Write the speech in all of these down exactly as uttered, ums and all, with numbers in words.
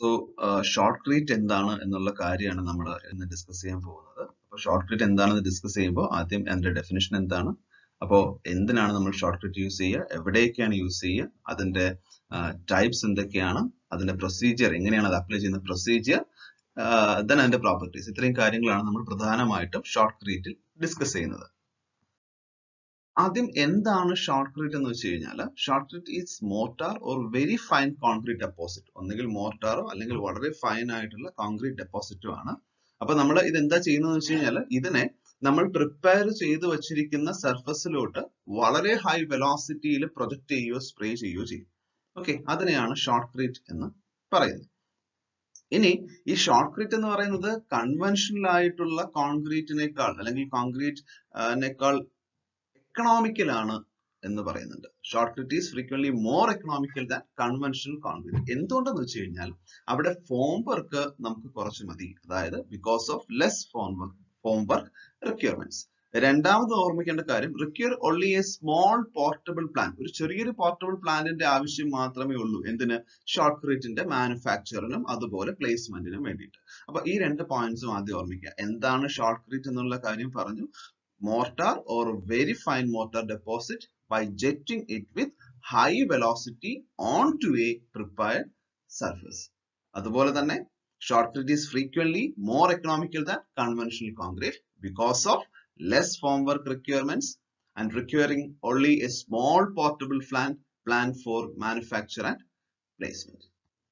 So shotcrete എന്താണ് എന്നുള്ള കാര്യമാണ് നമ്മൾ ഇന്ന് ഡിസ്കസ് ചെയ്യാൻ പോകുന്നത്. അപ്പോൾ ഷോർട്ട്ക്രീറ്റ് എന്താണെന്ന് ഡിസ്കസ് ചെയ്യുമ്പോൾ ആദ്യം അതിന്റെ ഡെഫിനിഷൻ എന്താണ്, അപ്പോൾ എന്തിനാണ് നമ്മൾ ഷോർട്ട്ക്രീറ്റ് യൂസ് ചെയ്യുക, എവിടേക്കാണ് യൂസ് ചെയ്യുക, അതിന്റെ ടൈപ്സ് എന്തൊക്കെയാണ്, അതിന്റെ പ്രൊസീജിയർ എങ്ങനെയാണ് അത് അപ്ലൈ ചെയ്യുന്ന പ്രൊസീജിയർ, ദെൻ അതിന്റെ പ്രോപ്പർട്ടീസ്, ഇത്രയും കാര്യങ്ങളാണ് നമ്മൾ പ്രധാനമായിട്ടും ഷോർട്ട്ക്രീറ്റിൽ ഡിസ്കസ് ചെയ്യുന്നത്. ആദ്യം എന്താണ് ഷോർട്ട്ക്രീറ്റ് എന്ന് വെച്ച് കഴിഞ്ഞാൽ, shotcrete is mortar or very fine concrete deposit. ഒന്നുകിൽ മോർട്ടാറോ അല്ലെങ്കിൽ വളരെ ഫൈൻ ആയിട്ടുള്ള കോൺക്രീറ്റ് ഡെപ്പോസിറ്റോ ആണ്. അപ്പൊ നമ്മൾ ഇത് എന്താ ചെയ്യുന്നത് വെച്ച് കഴിഞ്ഞാൽ, ഇതിനെ നമ്മൾ പ്രിപ്പയർ ചെയ്ത് വെച്ചിരിക്കുന്ന സർഫസിലോട്ട് വളരെ ഹൈ വെലോസിറ്റിയിൽ പ്രൊജക്ട് ചെയ്യുകയോ സ്പ്രേ ചെയ്യുകയോ ചെയ്യും. ഓക്കെ, അതിനെയാണ് ഷോർട്ട്ക്രീറ്റ് എന്ന് പറയുന്നത്. ഇനി ഈ ഷോർട്ട്ക്രീറ്റ് എന്ന് പറയുന്നത് കൺവെൻഷണൽ ആയിട്ടുള്ള കോൺക്രീറ്റിനേക്കാൾ അല്ലെങ്കിൽ കോൺക്രീറ്റിനേക്കാൾ എക്കണോമിക്കൽ ആണ് എന്ന് പറയുന്നുണ്ട്. Shotcrete is frequently more economical than conventional concrete. എന്തുകൊണ്ടെന്ന് വെച്ച് കഴിഞ്ഞാൽ അവിടെ ഫോം വർക്ക് നമുക്ക് കുറച്ച് മതി, അതായത് because of less form work form work requirements. രണ്ടാമത് ഓർമ്മിക്കേണ്ട കാര്യം, require only a small portable plan. ഒരു ചെറിയൊരു പോർട്ടബിൾ പ്ലാന്റിന്റെ ആവശ്യം മാത്രമേ ഉള്ളൂ എന്തിന്, ഷോർട്ട്ക്രീറ്റിന്റെ മാനുഫാക്ചറിനും അതുപോലെ പ്ലേസ്മെന്റിനും വേണ്ടിയിട്ട്. അപ്പൊ ഈ രണ്ട് പോയിന്റ്സും ആദ്യം ഓർമ്മിക്കുക. എന്താണ് ഷോർട്ട്ക്രീറ്റ് എന്നുള്ള കാര്യം പറഞ്ഞു. Mortar or very fine mortar deposit by jetting it with high velocity onto a prepared surface. അതുപോലെ തന്നെ shortcrete is frequently more economical than conventional concrete because of less formwork requirements and requiring only a small portable plan plan for manufacture and placement.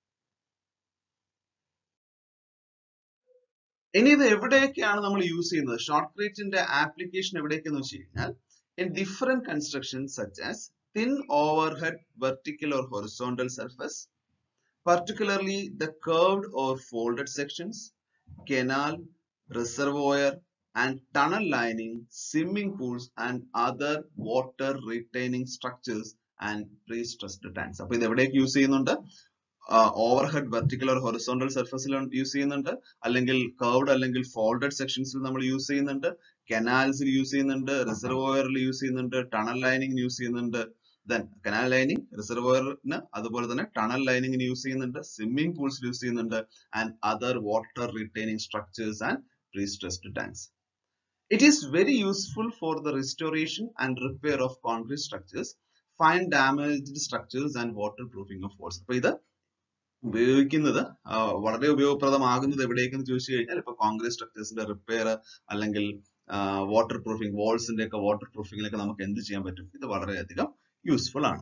ഇനി ഇത് എവിടെയൊക്കെയാണ് നമ്മൾ use ചെയ്യുന്നത്, ഷോർട്ട്ക്രീറ്റിന്റെ application എവിടേക്കെന്ന് വെച്ച് കഴിഞ്ഞാൽ, in different constructions such as thin overhead vertical or horizontal surface, particularly the curved or folded sections, canal, reservoir and tunnel lining, swimming pools and other water retaining structures and pre-stressed tanks. അപ്പൊ ഇത് എവിടേക്ക് use ചെയ്യുന്നുണ്ട്, overhead vertical or horizontal സർഫസിൽ use ചെയ്യുന്നുണ്ട്, അല്ലെങ്കിൽ curved അല്ലെങ്കിൽ folded സെക്ഷൻസിൽ നമ്മൾ use ചെയ്യുന്നുണ്ട്, കനാൽസിൽ യൂസ് ചെയ്യുന്നുണ്ട്, റിസർവോയറിൽ യൂസ് ചെയ്യുന്നുണ്ട്, ടണൽ ലൈനിങ് യൂസ് ചെയ്യുന്നുണ്ട്. ദെൻ കനാൽ ലൈനിങ്, റിസർവോയറിന് അതുപോലെ തന്നെ ടണൽ ലൈനിങ്ങിന് യൂസ് ചെയ്യുന്നുണ്ട്, സ്വിമ്മിംഗ് പൂൾസിൽ യൂസ് ചെയ്യുന്നുണ്ട്, and other water retaining structures and prestressed tanks. It is very useful for the restoration and repair of concrete structures, fine damaged structures and waterproofing of walls. അപ്പൊ ഇത് ഉപയോഗിക്കുന്നത് വളരെ ഉപയോഗപ്രദമാകുന്നത് എവിടേക്കെന്ന് ചോദിച്ചു കഴിഞ്ഞാൽ, ഇപ്പൊ കോൺക്രീറ്റ് സ്ട്രക്ചേഴ്സിന്റെ റിപ്പയർ അല്ലെങ്കിൽ വാട്ടർ പ്രൂഫിംഗ്, വാൾസിന്റെ ഒക്കെ വാട്ടർ പ്രൂഫിംഗിലൊക്കെ നമുക്ക് എന്ത് ചെയ്യാൻ പറ്റും, ഇത് വളരെയധികം യൂസ്ഫുൾ ആണ്.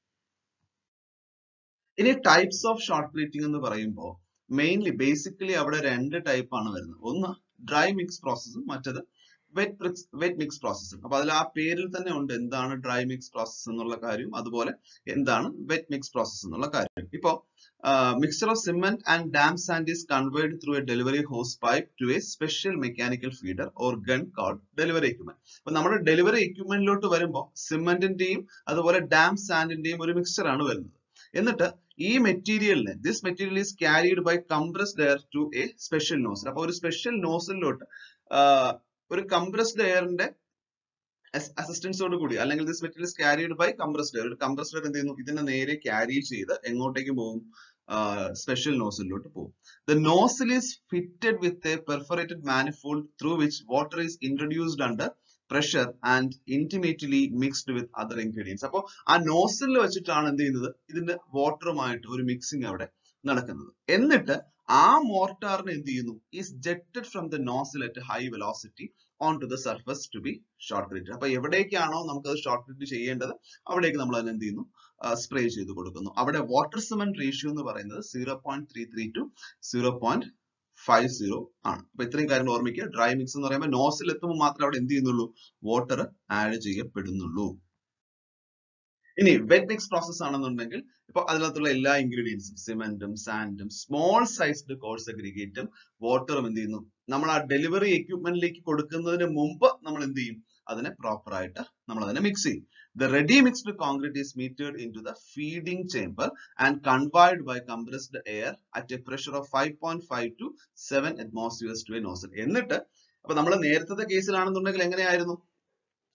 ഇനി ടൈപ്സ് ഓഫ് ഷോർട്ട്ക്രീറ്റിംഗ് എന്ന് പറയുമ്പോൾ മെയിൻലി ബേസിക്കലി അവിടെ രണ്ട് ടൈപ്പ് ആണ് വരുന്നത്. ഒന്ന് ഡ്രൈ മിക്സ് പ്രോസസ്സും മറ്റത് വെറ്റ് വെറ്റ് മിക്സ് പ്രോസസ്സും. അപ്പൊ അതിൽ ആ പേരിൽ തന്നെ ഉണ്ട് എന്താണ് ഡ്രൈ മിക്സ് പ്രോസസ് എന്നുള്ള കാര്യം, അതുപോലെ എന്താണ് വെറ്റ് മിക്സ് പ്രോസസ് എന്നുള്ള കാര്യം. ഇപ്പോ mixture of cement and damp sand is conveyed through a delivery hose pipe to a special mechanical feeder or gun called delivery equipment. അപ്പൊ നമ്മുടെ ഡെലിവറി എക്യുപ്മെന്റിലോട്ട് വരുമ്പോൾ സിമെന്റിന്റെയും അതുപോലെ ഡാം സാൻഡിന്റെയും ഒരു മിക്സ്ചർ ആണ് വരുന്നത്. എന്നിട്ട് ഈ മെറ്റീരിയലിനെ this material is carried by compressed air to a special nozzle. അപ്പൊ ഒരു സ്പെഷ്യൽ നോസിലോട്ട് ഒരു കംപ്രസ്ഡ് എയറിന്റെ അസിസ്റ്റൻസോട് കൂടി, അല്ലെങ്കിൽ this material is carried by compressed air, ഒരു കംപ്രസ്ഡ് എയർ എന്ത് ചെയ്യുന്നു, ഇതിനെ നേരെ ക്യാരി ചെയ്ത് എങ്ങോട്ടേക്ക് പോകും, സ്പെഷ്യൽ നോസിലോട്ട് പോകും. The nozzle is fitted with a perforated manifold through which water is introduced under pressure and intimately mixed with other ingredients. അപ്പൊ ആ നോസിൽ വെച്ചിട്ടാണ് എന്ത് ചെയ്യുന്നത്, ഇതിന്റെ വാട്ടറുമായിട്ട് ഒരു മിക്സിംഗ് അവിടെ നടക്കുന്നത്. എന്നിട്ട് ആ മോർട്ടാറിനെ എന്ത് ചെയ്യുന്നു, is jetted from the nozzle at high velocity on to the surface to be shotcrete. അപ്പൊ എവിടേക്കാണോ നമുക്കത് ഷോർട്ട്ക്രീറ്റ് ചെയ്യേണ്ടത് അവിടേക്ക് നമ്മൾ അതിനെ എന്ത് ചെയ്യുന്നു, സ്പ്രേ ചെയ്ത് കൊടുക്കുന്നു. അവിടെ വാട്ടർ സിമെന്റ് റേഷ്യോ എന്ന് പറയുന്നത് zero point three three to zero point five zero ആണ്. അപ്പൊ ഇത്രയും കാര്യങ്ങൾ ഓർമ്മിക്കുക. ഡ്രൈ മിക്സ് എന്ന് പറയുമ്പോൾ നോസിൽ എത്തുമ്പോൾ മാത്രമേ അവിടെ എന്ത് ചെയ്യുന്നുള്ളൂ, വാട്ടർ ആഡ് ചെയ്യപ്പെടുന്നുള്ളൂ. ഇനി വെറ്റ് മിക്സ് പ്രോസസ് ആണെന്നുണ്ടെങ്കിൽ ഇപ്പൊ അതിനകത്തുള്ള എല്ലാ ഇൻഗ്രീഡിയൻസും സിമെന്റും സാൻഡും സ്മോൾ സൈസ്ഡ് കോഴ്സ് അഗ്രിഗേറ്റും വാട്ടറും എന്ത് ചെയ്യുന്നു, നമ്മൾ ആ ഡെലിവറി എക്യുപ്മെന്റിലേക്ക് കൊടുക്കുന്നതിന് മുമ്പ് നമ്മൾ എന്ത് ചെയ്യും, അതിനെ പ്രോപ്പർ ആയിട്ട് നമ്മൾ അതിനെ മിക്സ് ചെയ്യും. The ready mixed concrete is metered into the feeding chamber and conveyed by compressed air at a pressure of five point five to seven atmospheres to a nozzle. എന്നിട്ട് അപ്പൊ നമ്മൾ നേരത്തെ കേസിലാണെന്നുണ്ടെങ്കിൽ എങ്ങനെയായിരുന്നു,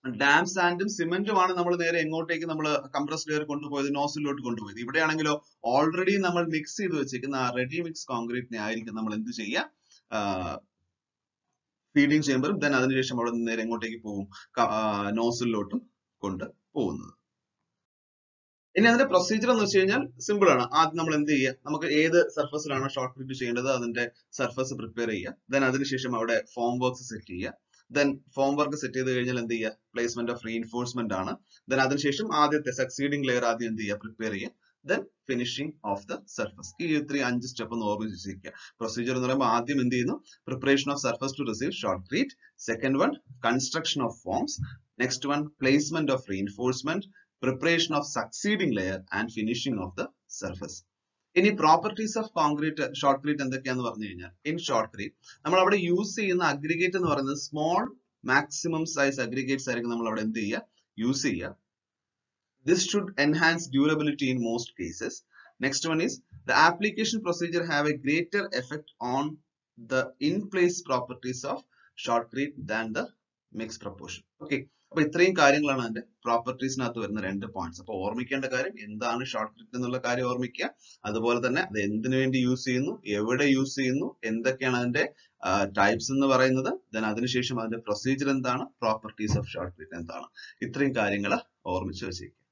ഡാം സാൻഡും സിമെന്റും ആണ് നമ്മൾ നേരെ എങ്ങോട്ടേക്ക് നമ്മൾ കംപ്രസ്ഡ് എയർ കൊണ്ടുപോയത്, നോസിലോട്ട് കൊണ്ടുപോയത്. ഇവിടെയാണെങ്കിലോ ഓൾറെഡി നമ്മൾ മിക്സ് ചെയ്ത് വെച്ചിരിക്കുന്ന ആ റെഡി മിക്സ് കോൺക്രീറ്റിനെ ആയിരിക്കും നമ്മൾ എന്ത് ചെയ്യുക, ഫീഡിങ് ചേമ്പറും ദെൻ അതിനുശേഷം അവിടെ നിന്ന് നേരെ എങ്ങോട്ടേക്ക് പോകും, നോസിലോട്ടും കൊണ്ട് പോകുന്നത്. ഇനി അതിന്റെ പ്രൊസീജിയർ എന്ന് വെച്ച് കഴിഞ്ഞാൽ സിമ്പിൾ ആണ്. ആദ്യം നമ്മൾ എന്ത് ചെയ്യുക, നമുക്ക് ഏത് സർഫസിലാണോ ഷോർട്ട്ക്രീറ്റ് ചെയ്യേണ്ടത് അതിന്റെ സർഫസ് പ്രിപ്പയർ ചെയ്യുക. ദെൻ അതിനുശേഷം അവിടെ ഫോം വർക്ക്സ് സെറ്റ് ചെയ്യുക. ദെൻ ഫോം വർക്ക് സെറ്റ് ചെയ്ത് കഴിഞ്ഞാൽ എന്ത് ചെയ്യുക, പ്ലേസ്മെന്റ് ഓഫ് റീഇൻഫോഴ്സ്മെന്റ് ആണ്. ദെൻ അതിനുശേഷം ആദ്യത്തെ സക്സീഡിംഗ് ലെയർ ആദ്യം എന്ത് ചെയ്യുക, പ്രിപ്പയർ ചെയ്യുക. Then finishing of the surface. ഈ ഇത്രയും അഞ്ച് സ്റ്റെപ്പ് ഒന്ന് ഓർമ്മിച്ച് വെച്ചിരിക്കുക. പ്രൊസീജിയർ എന്ന് പറയുമ്പോൾ ആദ്യം എന്ത് ചെയ്യുന്നു, preparation of surface to receive shotcrete. Second one construction of forms. Next one placement of reinforcement, preparation of succeeding layer and finishing of the surface. ഇനി പ്രോപ്പർട്ടീസ് ഓഫ് കോൺക്രീറ്റ് ഷോർട്ട്ക്രീറ്റ് എന്തൊക്കെയാന്ന് പറഞ്ഞു കഴിഞ്ഞാൽ, ഇൻ ഷോർട്ട്ക്രീറ്റ് നമ്മൾ അവിടെ use ചെയ്യുന്ന aggregate എന്ന് പറയുന്നത് small maximum size aggregates ആയിരിക്കും നമ്മൾ അവിടെ എന്ത് ചെയ്യുക, യൂസ് ചെയ്യുക. This should enhance durability in most cases. Next one is the application procedure have a greater effect on the in place properties of shotcrete than the mix proportion. Okay, അപ്പൊ ഇത്രയും കാര്യങ്ങളാണ് അതിന്റെ പ്രോപ്പർട്ടീസിനകത്ത് വരുന്ന രണ്ട് പോയിന്റ്സ്. അപ്പൊ ഓർമ്മിക്കേണ്ട കാര്യം എന്താണ് ഷോർട്ട്ക്രീറ്റ് എന്നുള്ള കാര്യം ഓർമ്മിക്കുക. അതുപോലെ തന്നെ അത് എന്തിനു വേണ്ടി യൂസ് ചെയ്യുന്നു, എവിടെ യൂസ് ചെയ്യുന്നു, എന്തൊക്കെയാണ് അതിന്റെ ടൈപ്സ് എന്ന് പറയുന്നത്, ദെൻ അതിനുശേഷം അതിന്റെ പ്രൊസീജിയർ എന്താണ്, പ്രോപ്പർട്ടീസ് ഓഫ് ഷോർട്ട്ക്രീറ്റ് എന്താണ്. ഇത്രയും കാര്യങ്ങൾ ഓർമ്മിച്ച് വെച്ചേക്കുക.